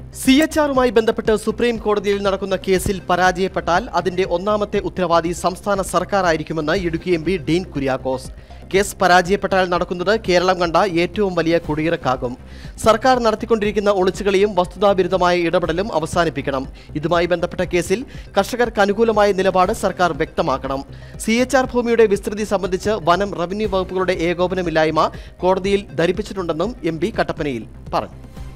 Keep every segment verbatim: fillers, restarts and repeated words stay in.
C H ആറുമായി ബന്ധപ്പെട്ട് supreme കോടതിയിൽ നടക്കുന്ന കേസിൽ പരാജയപ്പെട്ടാൽ അതിന്റെ ഒന്നാമത്തെ ഉത്തരവാദി സംസ്ഥാന സർക്കാരായിരിക്കുമെന്ന് Idukki M P Dean Kuriakose. Case പരാജയപ്പെട്ടാൽ നടക്കുന്നത് കേരളം കണ്ട ഏറ്റവും വലിയ കുടിയിറക്കാകും. സർക്കാർ നടത്തിക്കൊണ്ടിരിക്കുന്ന ഒളിച്ചുകളിയും വസ്തുതാവിരുദ്ധമായ ഇടപെടലും അവസാനിപ്പിക്കണം. ഇതുമായി ബന്ധപ്പെട്ട കേസിൽ കർഷകർക്ക് അനുകൂലമായ നിലപാട് സർക്കാർ വ്യക്തമാക്കണം. സി എച്ച് ആർ ഭൂമിയുടെ വിസ്തൃതി സംബന്ധിച്ച് വനം, റവന്യൂ വകുപ്പുകളുടെ ഏകോപനമില്ലായ്മ കോടതിയിൽ ധരിപ്പിച്ചിട്ടുണ്ടെന്നും എം പി കട്ടപ്പനയിൽ പറഞ്ഞു.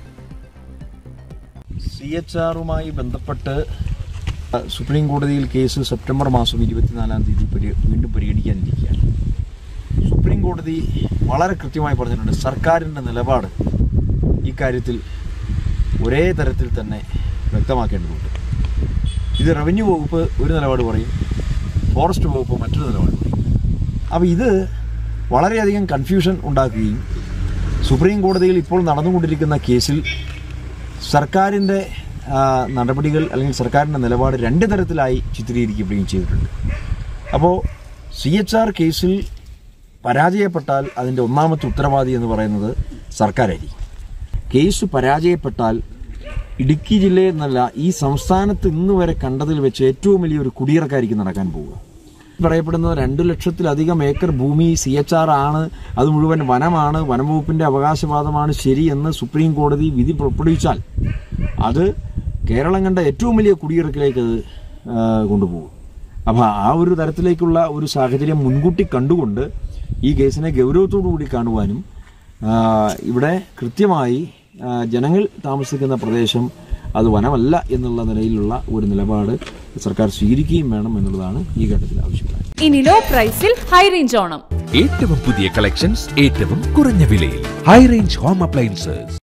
സി എച്ച് ആറുമായി ബന്ധപ്പെട്ട് സുപ്രീം കോടതിയിൽ കേസ് സെപ്റ്റംബർ മാസം ഇരുപത്തിനാലാം തീയതി വീണ്ടും പരിഗണിക്കാനിരിക്കുകയാണ്. സുപ്രീം കോടതി വളരെ കൃത്യമായി പറഞ്ഞിട്ടുണ്ട്, സർക്കാരിൻ്റെ നിലപാട് ഇക്കാര്യത്തിൽ ഒരേ തരത്തിൽ തന്നെ വ്യക്തമാക്കേണ്ടതുണ്ട്. ഇത് റവന്യൂ വകുപ്പ് ഒരു നിലപാട് പറയും, ഫോറസ്റ്റ് വകുപ്പ് മറ്റൊരു നിലപാട് പറയും. അപ്പോൾ ഇത് വളരെയധികം കൺഫ്യൂഷൻ ഉണ്ടാക്കുകയും സുപ്രീം കോടതിയിൽ ഇപ്പോൾ നടന്നുകൊണ്ടിരിക്കുന്ന കേസിൽ സർക്കാരിൻ്റെ നടപടികൾ അല്ലെങ്കിൽ സർക്കാരിൻ്റെ നിലപാട് രണ്ട് തരത്തിലായി ചിത്രീകരിക്കപ്പെടുകയും ചെയ്തിട്ടുണ്ട്. അപ്പോൾ സി എച്ച് ആർ കേസിൽ പരാജയപ്പെട്ടാൽ അതിൻ്റെ ഒന്നാമത്തെ ഉത്തരവാദി എന്ന് പറയുന്നത് സർക്കാരായിരിക്കും. കേസ് പരാജയപ്പെട്ടാൽ ഇടുക്കി ജില്ലയിൽ നിന്നല്ല ഈ സംസ്ഥാനത്ത് ഇന്ന് വരെ കണ്ടതിൽ വെച്ച് ഏറ്റവും വലിയൊരു കുടിയിറക്കായിരിക്കും നടക്കാൻ പോവുക. പറയപ്പെടുന്നത് രണ്ടു ലക്ഷത്തിലധികം ഏക്കർ ഭൂമി സി എച്ച് ആർ ആണ്, അത് മുഴുവൻ വനമാണ്, വനംവകുപ്പിൻ്റെ അവകാശവാദമാണ് ശരിയെന്ന് സുപ്രീം കോടതി വിധി പുറപ്പെടുവിച്ചാൽ അത് കേരളം കണ്ട ഏറ്റവും വലിയ കുടിയിറക്കിലേക്ക് അത് കൊണ്ടുപോകും. അപ്പോൾ ആ ഒരു തരത്തിലേക്കുള്ള ഒരു സാഹചര്യം മുൻകൂട്ടി കണ്ടുകൊണ്ട് ഈ കേസിനെ ഗൗരവത്തോടു കൂടി കാണുവാനും ഇവിടെ കൃത്യമായി ജനങ്ങൾ താമസിക്കുന്ന പ്രദേശം അത് വനമല്ല എന്നുള്ള നിലയിലുള്ള ഒരു നിലപാട് സർക്കാർ സ്വീകരിക്കുകയും വേണം എന്നുള്ളതാണ് ഈ ഘട്ടത്തിൽ ആവശ്യപ്പെടുന്നത്. ഇനി ലോ പ്രൈസിൽ ഹൈ റേഞ്ച് ഓണം. ഏറ്റവും പുതിയ കളക്ഷൻസ് ഏറ്റവും കുറഞ്ഞ വിലയിൽ ഹൈ റേഞ്ച് ഹോം അപ്ലയൻസസ്.